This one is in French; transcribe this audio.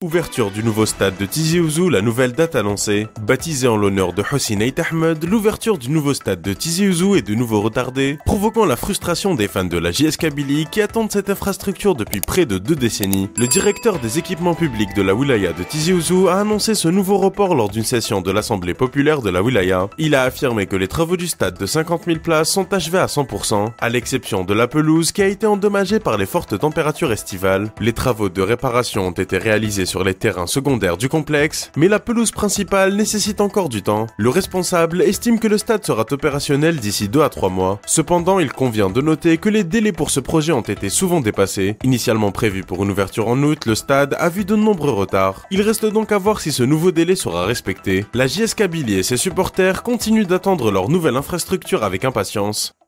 Ouverture du nouveau stade de Tizi Ouzou, la nouvelle date annoncée. Baptisé en l'honneur de Hossein Ait Ahmed, l'ouverture du nouveau stade de Tizi Ouzou est de nouveau retardée, provoquant la frustration des fans de la JS Kabylie qui attendent cette infrastructure depuis près de 2 décennies. Le directeur des équipements publics de la wilaya de Tizi Ouzou a annoncé ce nouveau report lors d'une session de l'Assemblée populaire de la wilaya. Il a affirmé que les travaux du stade de 50 000 places sont achevés à 100%, à l'exception de la pelouse qui a été endommagée par les fortes températures estivales. Les travaux de réparation ont été réalisés sur les terrains secondaires du complexe, mais la pelouse principale nécessite encore du temps. Le responsable estime que le stade sera opérationnel d'ici 2 à 3 mois. Cependant, il convient de noter que les délais pour ce projet ont été souvent dépassés. Initialement prévu pour une ouverture en août, le stade a vu de nombreux retards. Il reste donc à voir si ce nouveau délai sera respecté. La JS Kabylie et ses supporters continuent d'attendre leur nouvelle infrastructure avec impatience.